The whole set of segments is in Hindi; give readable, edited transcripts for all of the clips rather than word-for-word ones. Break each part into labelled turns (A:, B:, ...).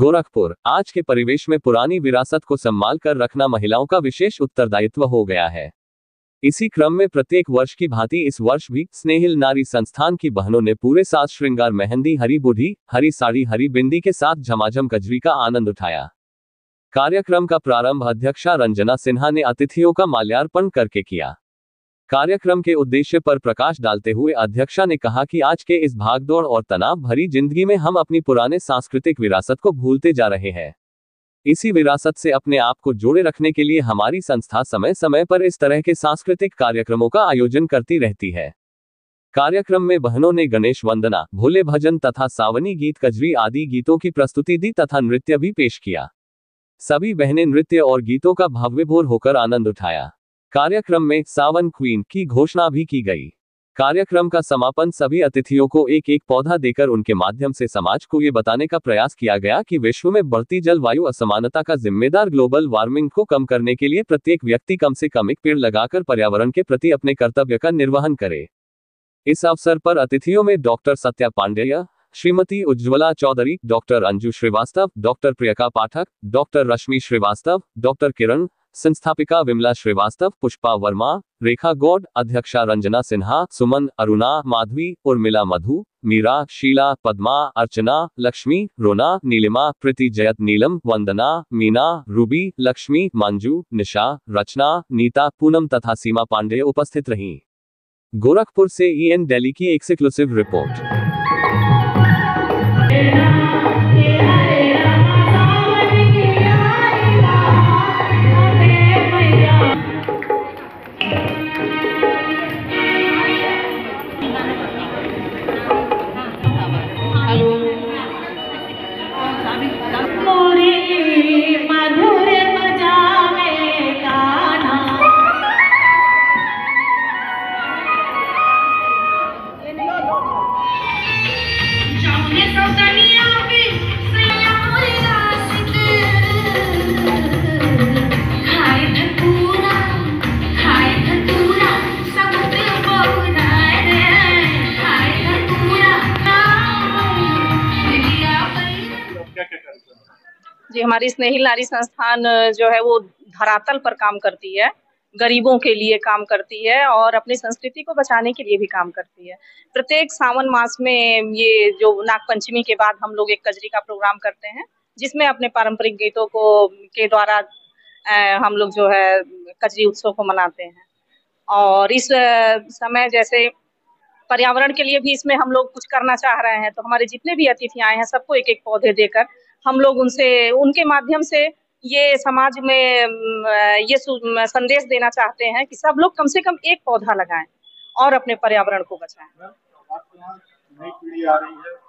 A: गोरखपुर आज के परिवेश में पुरानी विरासत को संभाल कर रखना महिलाओं का विशेष उत्तरदायित्व हो गया है। इसी क्रम में प्रत्येक वर्ष की भांति इस वर्ष भी स्नेहिल नारी संस्थान की बहनों ने पूरे साज श्रृंगार, मेहंदी, हरी बूढ़ी, हरी साड़ी, हरी बिंदी के साथ झमाझम कजरी का आनंद उठाया। कार्यक्रम का प्रारंभ अध्यक्षा रंजना सिन्हा ने अतिथियों का माल्यार्पण करके किया। कार्यक्रम के उद्देश्य पर प्रकाश डालते हुए अध्यक्षा ने कहा कि आज के इस भागदौड़ और तनाव भरी जिंदगी में हम अपनी पुराने सांस्कृतिक विरासत को भूलते जा रहे हैं। इसी विरासत से अपने आप को जोड़े रखने के लिए हमारी संस्था समय समय पर इस तरह के सांस्कृतिक कार्यक्रमों का आयोजन करती रहती है। कार्यक्रम में बहनों ने गणेश वंदना, भोले भजन तथा सावनी गीत, कजरी आदि गीतों की प्रस्तुति दी तथा नृत्य भी पेश किया। सभी बहनें नृत्य और गीतों का भावविभोर होकर आनंद उठाया। कार्यक्रम में सावन क्वीन की घोषणा भी की गई। कार्यक्रम का समापन सभी अतिथियों को एक एक पौधा देकर उनके माध्यम से समाज को ये बताने का प्रयास किया गया कि विश्व में बढ़ती जलवायु असमानता का जिम्मेदार ग्लोबल वार्मिंग को कम करने के लिए प्रत्येक व्यक्ति कम से कम एक पेड़ लगाकर पर्यावरण के प्रति अपने कर्तव्य का निर्वहन करे। इस अवसर पर अतिथियों में doctor Satya Pandey, Shrimati Ujjwala Chaudhary, doctor Anju Srivastava, doctor Priyaka Pathak, doctor Rashmi Srivastava, doctor Kiran, संस्थापिका विमला श्रीवास्तव, पुष्पा वर्मा, रेखा गौड, अध्यक्षा रंजना सिन्हा, सुमन, अरुणा, माधवी, उर्मिला, मधु, मीरा, शीला, पद्मा, अर्चना, लक्ष्मी, रोना, नीलिमा, प्रीति, जयत, नीलम, वंदना, मीना, रूबी, लक्ष्मी, मंजू, निशा, रचना, नीता, पूनम तथा सीमा पांडे उपस्थित रहीं। गोरखपुर से EN दिल्ली की एक्सक्लूसिव रिपोर्ट।
B: जी, हमारी स्नेहिल नारी संस्थान जो है वो धरातल पर काम करती है, गरीबों के लिए काम करती है और अपनी संस्कृति को बचाने के लिए भी काम करती है। प्रत्येक सावन मास में ये जो नागपंचमी के बाद हम लोग एक कजरी का प्रोग्राम करते हैं, जिसमें अपने पारंपरिक गीतों को के द्वारा हम लोग जो है कजरी उत्सव को मनाते हैं। और इस समय जैसे पर्यावरण के लिए भी इसमें हम लोग कुछ करना चाह रहे हैं, तो हमारे जितने भी अतिथि आए हैं सबको एक एक पौधे देकर हम लोग उनके माध्यम से ये समाज में ये संदेश देना चाहते हैं कि सब लोग कम से कम एक पौधा लगाएं और अपने पर्यावरण को बचाएं।
C: नई पीढ़ी आ रही है,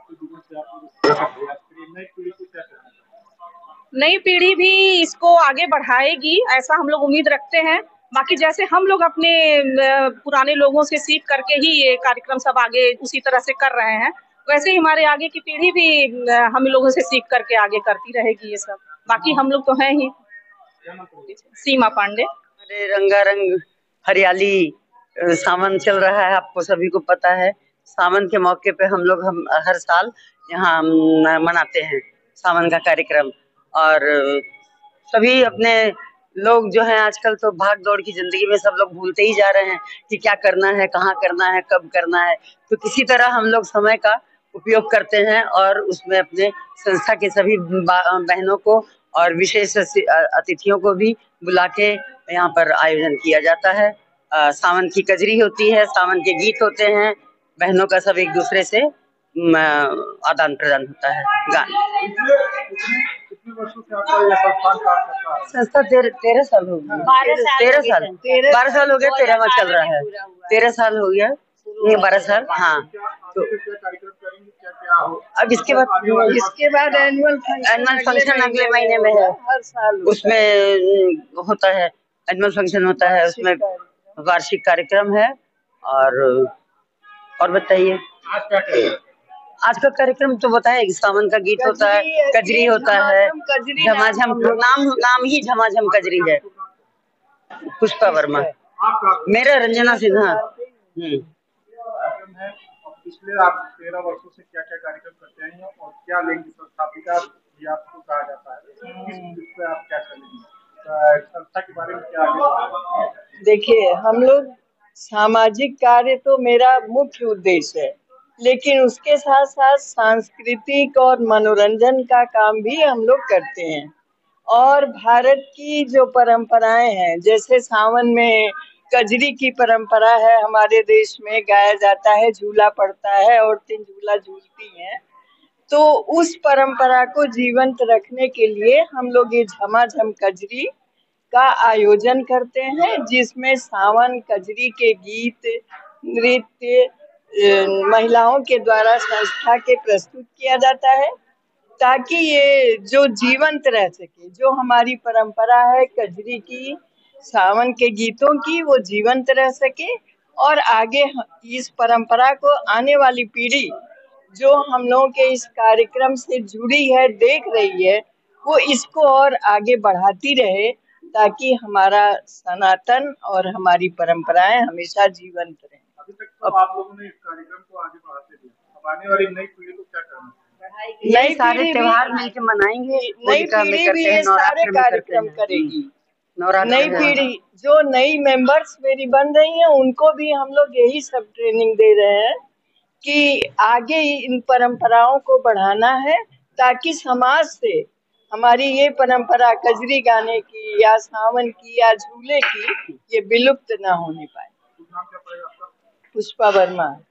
B: नई पीढ़ी भी इसको आगे बढ़ाएगी, ऐसा हम लोग उम्मीद रखते हैं। बाकी जैसे हम लोग अपने पुराने लोगों से सीख करके ही ये कार्यक्रम सब आगे उसी तरह से कर रहे हैं, वैसे ही हमारे आगे की पीढ़ी भी हम लोगों से सीख करके आगे करती रहेगी ये सब। बाकी हम लोग तो हैं ही। सीमा पांडे।
D: अरे रंगारंग हरियाली, सावन चल रहा है, आपको सभी को पता है। सावन के मौके पे हम हर साल यहाँ मनाते हैं सावन का कार्यक्रम। और सभी अपने लोग जो हैं आजकल तो भाग दौड़ की जिंदगी में सब लोग भूलते ही जा रहे हैं कि क्या करना है, कहाँ करना है, कब करना है। तो किसी तरह हम लोग समय का उपयोग करते हैं और उसमें अपने संस्था के सभी बहनों को और विशेष अतिथियों को भी बुला के यहाँ पर आयोजन किया जाता है। सावन की कजरी होती है, सावन के गीत होते हैं, बहनों का सब एक दूसरे से आदान प्रदान होता है। संस्था 13 साल हो गए, 12 साल हो गए, 13वां चल रहा है, 13 साल हो गया, 12 साल। हाँ, तो अब इसके बाद एनुअल फंक्शन अगले महीने में है, हर साल उसमें होता है, एनुअल फंक्शन होता है, उसमें वार्षिक कार्यक्रम है। और बताइए आज का कार्यक्रम तो बताए, सावन का गीत होता है, कजरी होता है, झमाझम, नाम ही झमाझम कजरी है। पुष्पा वर्मा, मेरा रंजना सिन्हा।
C: पिछले आप 13 वर्षों से क्या क्या कार्यक्रम करते हैं और क्या लेंगे संस्थापिका भी आपको कहा जाता है, इस पे आप क्या करेंगे? संस्था के बारे में क्या आगे?
E: देखिए, हम लोग सामाजिक कार्य तो मेरा मुख्य उद्देश्य है, लेकिन उसके साथ साथ सांस्कृतिक और मनोरंजन का काम भी हम लोग करते हैं। और भारत की जो परंपराएं हैं, जैसे सावन में कजरी की परंपरा है, हमारे देश में गाया जाता है, झूला पड़ता है, औरतें झूला झूलती हैं। तो उस परंपरा को जीवंत रखने के लिए हम लोग ये झमाझम कजरी का आयोजन करते हैं, जिसमें सावन कजरी के गीत, नृत्य महिलाओं के द्वारा संस्था के प्रस्तुत किया जाता है, ताकि ये जो जीवंत रह सके। जो हमारी परंपरा है कजरी की, सावन के गीतों की, वो जीवंत रह सके और आगे इस परंपरा को आने वाली पीढ़ी जो हम लोगों के इस कार्यक्रम से जुड़ी है, देख रही है, वो इसको और आगे बढ़ाती रहे, ताकि हमारा सनातन और हमारी परंपराएं हमेशा जीवंत रहें।
C: अभी तक तो आप लोगों ने इस कार्यक्रम को आगे बढ़ाते दिया, अब आने वाली नई पीढ़ी को क्या करना चाहिए?
D: नई सारे त्योहार मिलकर मनाएंगे,
E: नई पीढ़ी भी ये सारे कार्यक्रम करेगी। नई पीढ़ी जो नई मेंबर्स मेरी बन रही हैं, उनको भी हम लोग यही सब ट्रेनिंग दे रहे हैं कि आगे इन परंपराओं को बढ़ाना है, ताकि समाज से हमारी ये परंपरा कजरी गाने की या सावन की या झूले की ये विलुप्त ना होने पाए।
C: नाम क्या पड़ेगा आपका?
E: पुष्पा वर्मा।